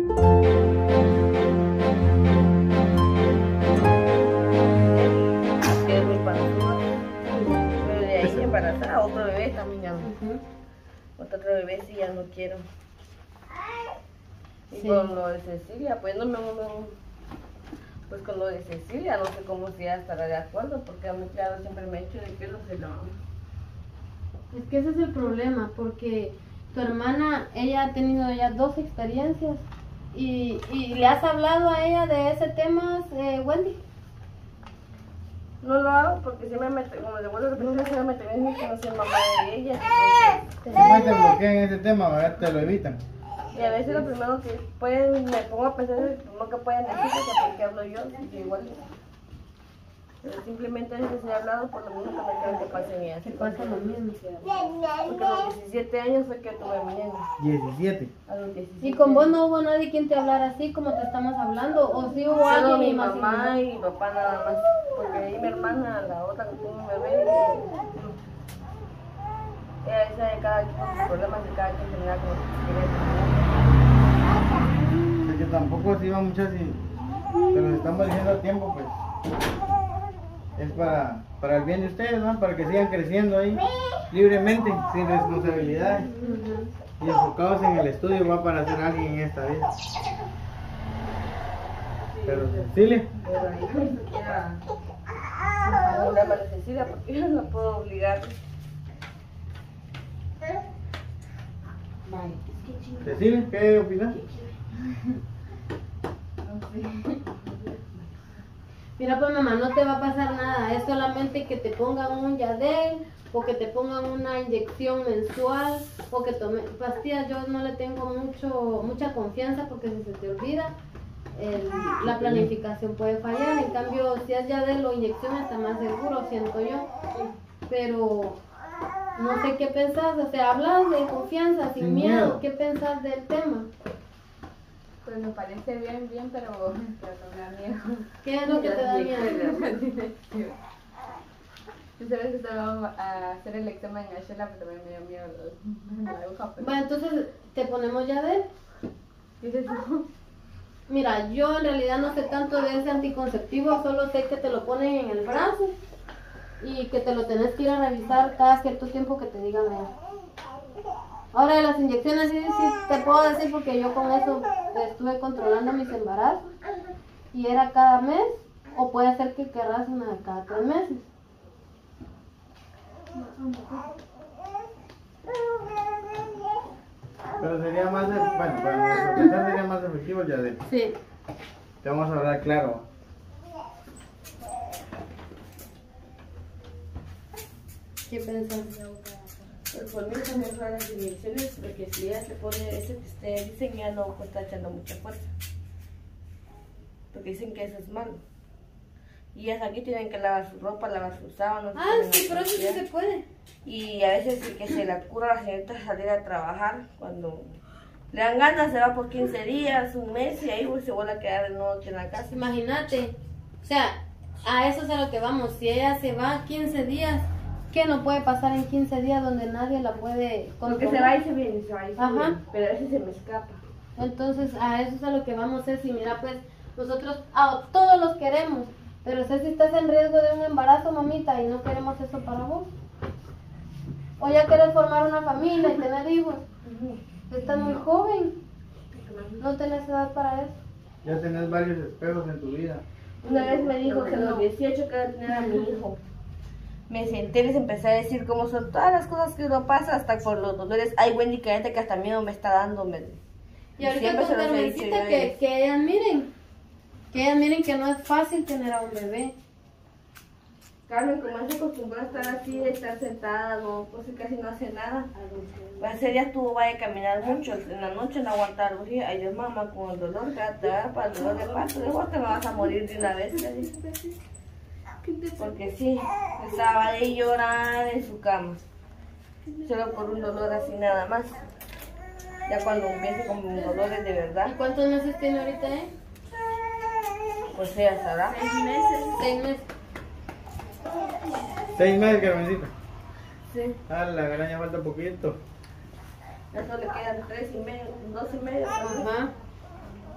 Es muy panzón. Pero de ahí embarazada, otro bebé también ya no. Otro bebé sí ya no quiero. Y con lo de Cecilia, pues pues con lo de Cecilia no sé cómo si ella estará de acuerdo, porque a mí claro siempre me he hecho de que no se lo... Es que ese es el problema, porque tu hermana, ella ha tenido ya 2 experiencias y ¿le has hablado a ella de ese tema, Wendy? No lo hago porque siempre me, como le vuelvo a repetir, siempre me tengo que no soy mamá de ella. Si más te bloquean ese tema, ¿verdad? Te lo evitan. Y a veces lo primero que pueden, me pongo a pensar es lo primero que pueden decir es que por qué hablo yo, y yo igual. Pero simplemente a veces he hablado por lo mismo que me creo que pasa en ella. Se pasa lo mismo. Porque a los 17 años fue que tuve mi nena. 17. A los 17. ¿Y con vos no hubo nadie quien te hablara así como te estamos hablando? ¿O sí hubo Solo alguien mi y más? mamá y mi papá nada más. Porque ahí mi hermana, la otra que tuvo un bebé, ella dice de cada quien con sus problemas y cada quien tenía como quiere. Porque tampoco así va muchas y se los estamos diciendo a tiempo, pues. Es para el bien de ustedes, ¿no? Para que sigan creciendo ahí libremente, sin responsabilidades. Y enfocados en el estudio, va para ser alguien en esta vida. Pero Cecilia, Pero ahí no siquiera una mala Cecilia porque yo no puedo obligar. Cecilia, ¿qué opinas? Mira pues mamá, no te va a pasar nada, es solamente que te pongan un Yadel o que te pongan una inyección mensual o que tome pastillas. Yo no le tengo mucha confianza porque si se te olvida la planificación puede fallar. En cambio si es Yadel o inyección está más seguro, siento yo. Pero no sé qué pensás, o sea, hablas de confianza, sin miedo. ¿Qué pensás del tema? Pues me parece bien, pero no me da miedo. ¿Qué es lo que te da miedo? Tú sabes que estaba a hacer el examen en Ashela, pero también me dio miedo la aguja. Pero... Bueno, entonces te ponemos Yadel. ¿Dices tú? Mira, yo en realidad no sé tanto de ese anticonceptivo, solo sé que te lo ponen en el brazo y que te lo tenés que ir a revisar cada cierto tiempo que te digan eso. Ahora de las inyecciones sí te puedo decir porque yo con eso estuve controlando mis embarazos y era cada mes o puede ser que querrás una de cada 3 meses. Pero sería más, bueno, para nuestra pensar sería más efectivo el Yadel. Sí. Te vamos a hablar claro. ¿Qué pensás? Pues por mí son mejor las inyecciones porque si ella se pone ese que ustedes dicen ya no está echando mucha fuerza. Porque dicen que eso es malo. Y ellas aquí tienen que lavar su ropa, lavar sus sábanas. Sí, pero eso sí se puede. Y a veces que se le ocurra a la señorita salir a trabajar cuando le dan ganas, se va por 15 días, un mes y ahí pues, se vuelve a quedar de nuevo aquí en la casa. Imagínate, o sea, a eso es a lo que vamos. Si ella se va 15 días, ¿qué no puede pasar en 15 días donde nadie la puede controlar? Porque se va y se viene, se va y se Ajá. viene, pero a veces se me escapa. Entonces, a eso es a lo que vamos, Ceci. Mira, pues, nosotros a todos los queremos, pero Ceci, estás en riesgo de un embarazo, mamita, y no queremos eso para vos. O ya quieres formar una familia y tener hijos. Estás muy joven, no tenés edad para eso. Ya tenés varios espejos en tu vida. Una vez me dijo que a los 18 que iba a tener a mi hijo. Me senté y les empecé a decir cómo son todas las cosas que uno pasa, hasta por los dolores. Ay, Wendy, cállate que hasta miedo me está dando. Y ahorita siempre con se los he dicho Carmencita yo. que ellas miren que no es fácil tener a un bebé. Carmen, como se acostumbró a estar así, de estar sentada, no, pues casi no hace nada. Hace días tuvo va a caminar mucho, en la noche no aguantaba los días. Ay, Dios, mamá, con el dolor que te va para el dolor de paso, de vos te me vas a morir de una vez. Le dije. Porque sí, estaba ahí llorando en su cama, solo por un dolor así nada más. Ya cuando empiece con dolores de verdad, ¿Y cuántos meses tiene ahorita, pues ella sabrá. 6 meses. 6 meses. 6 meses, Carmencita. Sí, A la gran, ya falta poquito. ya solo le quedan 3 y medio, 2 y medio. Ajá.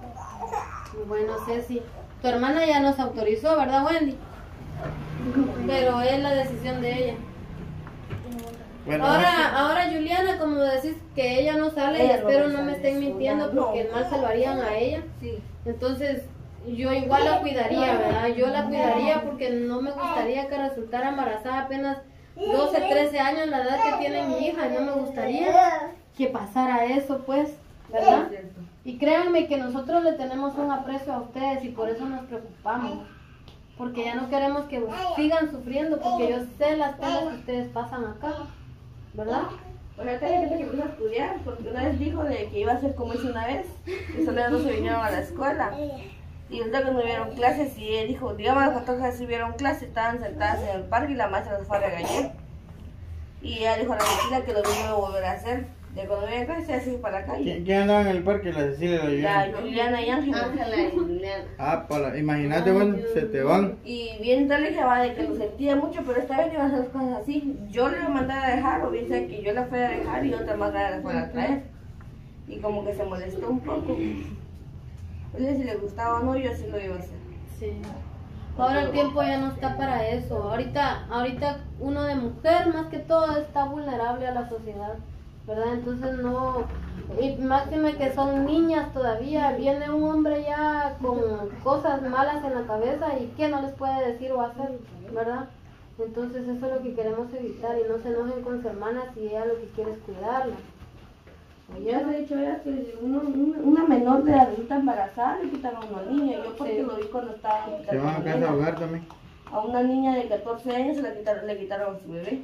Bueno, Ceci, tu hermana ya nos autorizó, ¿verdad, Wendy? Pero es la decisión de ella. Bueno, Ahora Juliana, como decís que ella no sale, Ella espero no no me sale estén sola, mintiendo no. porque el mal se lo harían a ella. Sí. Entonces, yo igual la cuidaría, ¿verdad? Yo la cuidaría porque no me gustaría que resultara embarazada apenas 12, 13 años, la edad que tiene mi hija, y no me gustaría que pasara eso, pues, ¿verdad? Y créanme que nosotros le tenemos un aprecio a ustedes y por eso nos preocupamos. Porque ya no queremos que sigan sufriendo, porque yo sé las penas que ustedes pasan acá, ¿verdad? Pues ahorita hay gente que empieza a estudiar, porque una vez dijo de que iba a ser como hizo una vez, y solo no se vinieron a la escuela. Y ahorita que no hubieron clases, y él dijo, digamos, las 14 sí hubieron clases, estaban sentadas en el parque y la maestra los fue a regañar. Y ella dijo a la vecina que lo mismo lo volverá a hacer. De cuando viene a clase, se hace para la calle. ¿Quién andaba en el parque? La Cecilia y la La Juliana. Juliana y Ángela. Ángela y Juliana. Ah, imagínate, bueno, se te van. Y bien tal dije, va, de que lo sentía mucho, pero esta vez iba a hacer las cosas así. Yo le mandé a dejar, o bien sea que yo la fui a dejar y otra más la fue a traer. Y como que se molestó un poco. Oye, si le gustaba o no, yo así lo iba a hacer. Sí. Ahora el tiempo ya no está para eso. Ahorita uno de mujer más que todo está vulnerable a la sociedad, ¿verdad? Entonces no, y máxime que son niñas todavía, viene un hombre ya con cosas malas en la cabeza y ¿qué no les puede decir o hacer, verdad? Entonces eso es lo que queremos evitar y no se enojen con su hermana si ella lo que quiere es cuidarla. Ya les he dicho ya que una menor de adulta embarazada le quitaron a una niña. Yo porque lo vi cuando estaba Se van a casa a hogar también. a una niña de 14 años le quitaron a su bebé.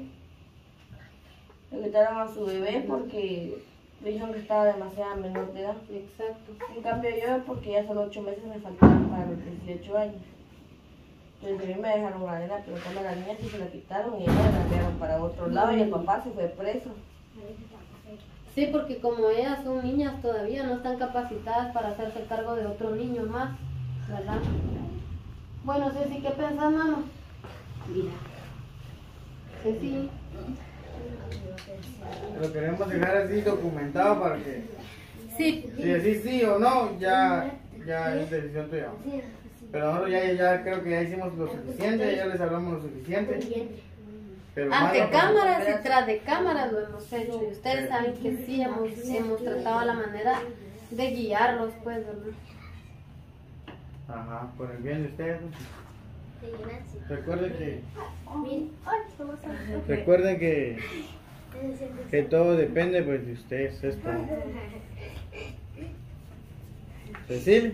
Le quitaron a su bebé porque le dijeron que estaba demasiado menor de edad. Exacto. En cambio yo, porque ya solo 8 meses me faltaban para los 18 años. Entonces a mí me dejaron la nena, pero cuando la niña sí se la quitaron y ella la enviaron para otro lado y el papá se fue preso. Sí, porque como ellas son niñas todavía, no están capacitadas para hacerse cargo de otro niño más, ¿verdad? Bueno, Ceci, ¿qué pensás, mamá? Mira. Ceci. Lo queremos dejar así documentado para que, Sí. si decís sí o no, ya es decisión tuya. Pero nosotros ya creo que ya hicimos lo suficiente, ya les hablamos lo suficiente. Pero Ante malo, cámaras y tras de cámaras lo hemos hecho. Y ustedes saben que sí hemos tratado la manera de guiarlos, pues, ¿verdad? Ajá, por el bien de ustedes. Recuerden que todo depende pues de ustedes, esto. Cecilia.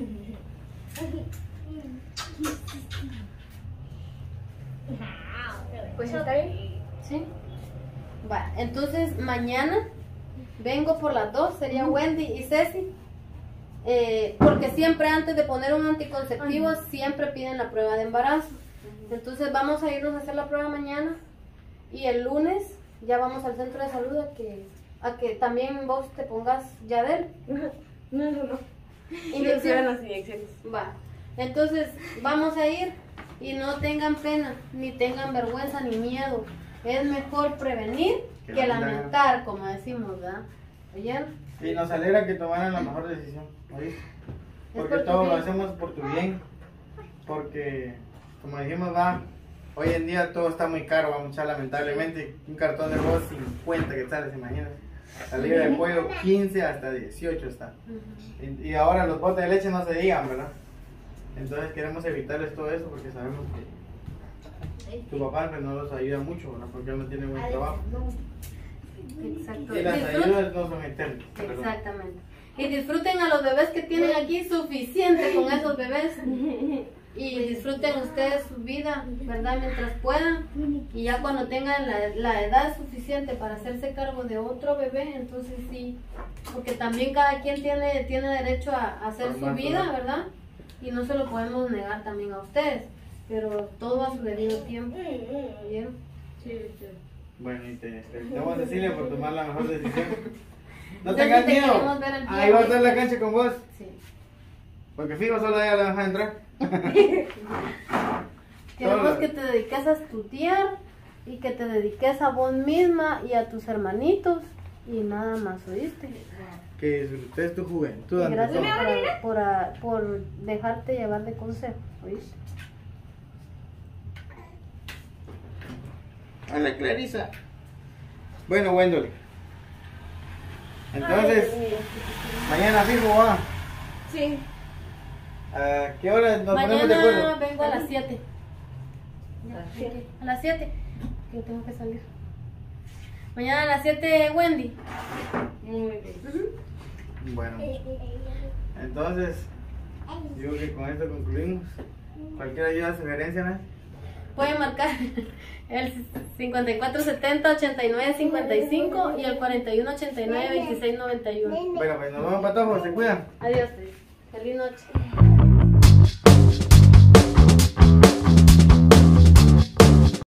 Pues está bien. ¿Sí? Va, entonces mañana vengo por las 2, sería Wendy y Ceci. Porque siempre antes de poner un anticonceptivo siempre piden la prueba de embarazo. Entonces vamos a irnos a hacer la prueba mañana y el lunes ya vamos al centro de salud a que también vos te pongas Yadel. No. Inyección. Las inyecciones. Va. Entonces vamos a ir y no tengan pena, ni tengan vergüenza ni miedo. Es mejor prevenir que lamentar, como decimos, ¿verdad? ¿Oyeron? Y nos alegra que tomaran la mejor decisión, ¿oíste? Porque todo lo hacemos por tu bien. Porque, como dijimos, hoy en día todo está muy caro, vamos a lamentablemente. Un cartón de arroz 50 quetzales, imagínate. La libra de pollo 15 hasta 18 está. Y ahora los botes de leche no se digan, ¿verdad? Entonces queremos evitarles todo eso porque sabemos que tu papá pues, no los ayuda mucho, ¿verdad? Porque él no tiene buen trabajo. Exacto. Y las ayudas no son eternas. Exactamente. Y disfruten a los bebés que tienen aquí, suficiente con esos bebés. Y disfruten ustedes su vida, ¿verdad? Mientras puedan. Y ya cuando tengan la edad suficiente para hacerse cargo de otro bebé, entonces sí. Porque también cada quien tiene derecho a hacer su vida, ¿verdad? Y no se lo podemos negar también a ustedes. Pero todo a su debido tiempo. ¿Vieron? Sí. Bueno, y te felicitamos a Cecilia por tomar la mejor decisión. No Entonces, tengas te miedo. queremos ver el Ahí va a estar viernes. la cancha con vos. Sí. Porque fijo, solo a ella la vas a entrar. Queremos que te dediques a estudiar y que te dediques a vos misma y a tus hermanitos y nada más, ¿oíste? Que disfrutes tu juventud. Y ante gracias todo. por dejarte llevar de consejo, ¿oíste? Hola, Clarisa. Bueno, Wendell. Entonces, mañana fijo va. Sí. ¿A qué hora nos ponemos de Mañana acuerdo? vengo a las 7. Sí. A las 7. Que tengo que salir. Mañana a las 7, Wendy. Muy bien. Bueno, entonces, yo creo que con esto concluimos. Cualquier ayuda, sugerencia, ¿no? Pueden marcar el 5470-8955 y el 4189-2691. Bueno, pues nos vemos, patojos, se cuidan. Adiós. Feliz noche.